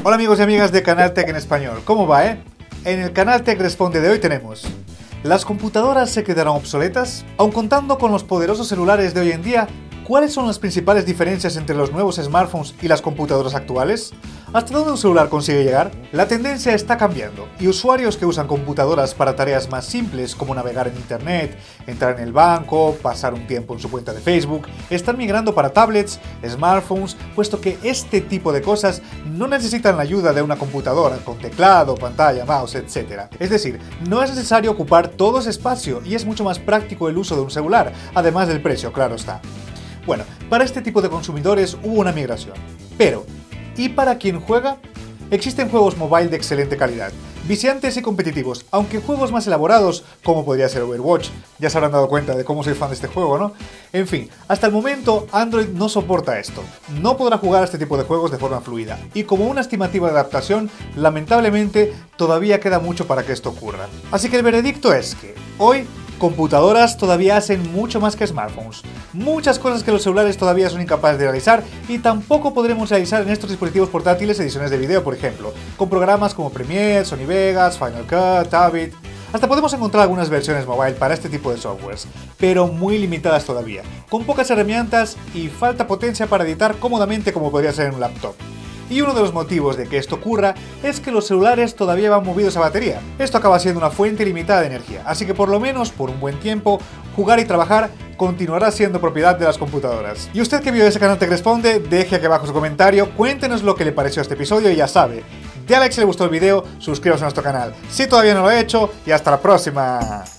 Hola amigos y amigas de Canaltech en español, ¿cómo va, En el Canaltech Responde de hoy tenemos: ¿las computadoras se quedarán obsoletas? Aun contando con los poderosos celulares de hoy en día, ¿cuáles son las principales diferencias entre los nuevos smartphones y las computadoras actuales? ¿Hasta dónde un celular consigue llegar? La tendencia está cambiando, y usuarios que usan computadoras para tareas más simples como navegar en internet, entrar en el banco, pasar un tiempo en su cuenta de Facebook, están migrando para tablets, smartphones, puesto que este tipo de cosas no necesitan la ayuda de una computadora con teclado, pantalla, mouse, etc. Es decir, no es necesario ocupar todo ese espacio y es mucho más práctico el uso de un celular, además del precio, claro está. Bueno, para este tipo de consumidores hubo una migración. Pero, ¿y para quien juega? Existen juegos mobile de excelente calidad, viciantes y competitivos, aunque juegos más elaborados, como podría ser Overwatch, ya se habrán dado cuenta de cómo soy fan de este juego, ¿no? En fin, hasta el momento Android no soporta esto, no podrá jugar a este tipo de juegos de forma fluida, y como una estimativa de adaptación, lamentablemente todavía queda mucho para que esto ocurra. Así que el veredicto es que, hoy, computadoras todavía hacen mucho más que smartphones. Muchas cosas que los celulares todavía son incapaces de realizar y tampoco podremos realizar en estos dispositivos portátiles ediciones de video, por ejemplo, con programas como Premiere, Sony Vegas, Final Cut, Avid. Hasta podemos encontrar algunas versiones mobile para este tipo de softwares, pero muy limitadas todavía, con pocas herramientas y falta potencia para editar cómodamente como podría ser en un laptop. Y uno de los motivos de que esto ocurra es que los celulares todavía van movidos a batería. Esto acaba siendo una fuente limitada de energía, así que por lo menos por un buen tiempo, jugar y trabajar continuará siendo propiedad de las computadoras. Y usted que vio ese canal Te Responde, deje aquí abajo su comentario, cuéntenos lo que le pareció este episodio y ya sabe, dale like si le gustó el video, suscríbase a nuestro canal si todavía no lo ha hecho y hasta la próxima.